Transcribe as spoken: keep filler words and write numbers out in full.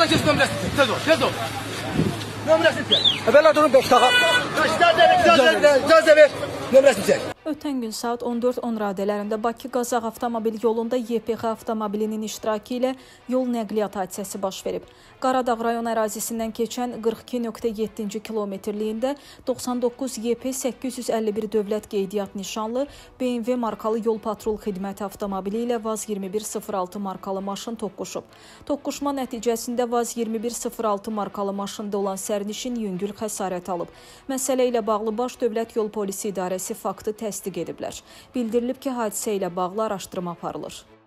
Kaçış nömrəsi? Tez ol, tez ol. Nömrəsi çək. Evvela durun beş dağa. İcazə ver. Nömrəsi çək. Ötən gün saat on dörd on radələrində Bakı-Qazax avtomobil yolunda Y P X avtomobilinin iştirakı ilə yol nəqliyyat hadisəsi baş verib. Qaradağ rayon ərazisindən keçən qırx iki nöqtə yeddi kilometrliyində doxsan doqquz Y P səkkiz yüz əlli bir dövlət qeydiyyat nişanlı B M W markalı yol patrul xidməti avtomobili ilə Vaz iyirmi bir sıfır altı markalı maşın toqquşub. Toqquşma nəticəsində Vaz iyirmi bir sıfır altı markalı maşında olan sərnişin yüngül xəsarət alıb. Məsələ ilə bağlı Baş Dövlət Yol Polisi İdarəsi faktı təsdiq ediblər. Bildirilib ki, hadisə ilə bağlı araşdırma aparılır.